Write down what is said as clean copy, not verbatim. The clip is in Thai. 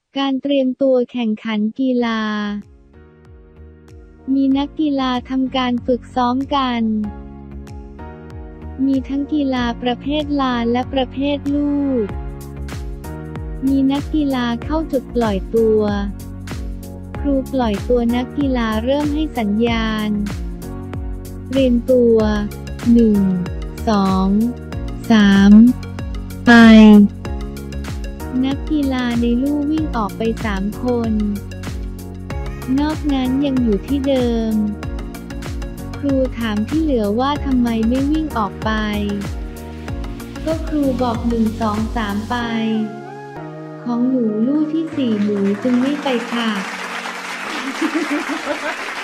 การเตรียมตัวแข่งขันกีฬา มีนักกีฬาทำการฝึกซ้อมกัน มีทั้งกีฬาประเภทลานและประเภทลูก มีนักกีฬาเข้าจุดปล่อยตัว ครูปล่อยตัวนักกีฬาเริ่มให้สัญญาณ เตรียมตัว 1 2 3 ไป นักกีฬาในลู่วิ่งออกไป3 คน นอกนั้นยังอยู่ที่เดิม ครูถามที่เหลือว่าทำไมไม่วิ่งออกไป ก็ครูบอก1 2 3 ไป ของหนูลู่ที่4หนูจึงไม่ไปค่ะ